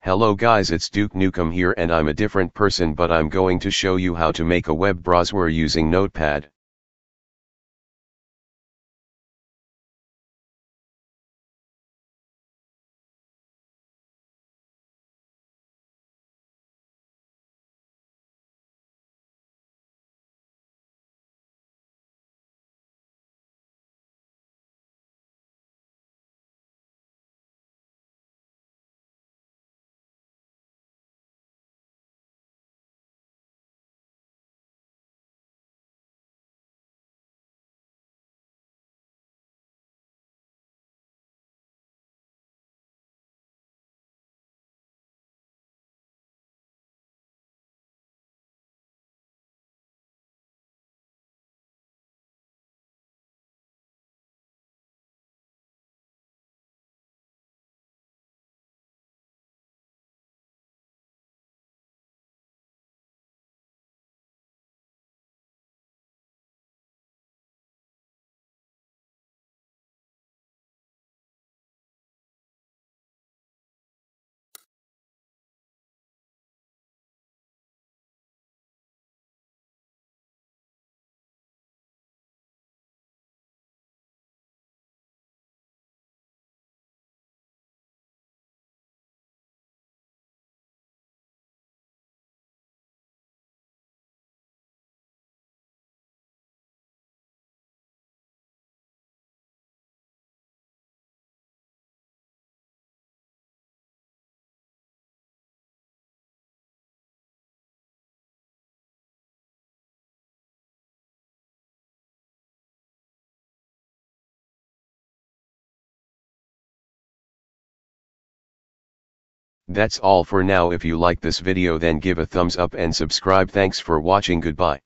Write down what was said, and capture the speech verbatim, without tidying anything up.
Hello guys, it's Duke Nukem here and I'm a different person, but I'm going to show you how to make a web browser using Notepad. That's all for now. If you like this video, then give a thumbs up and subscribe. Thanks for watching. Goodbye.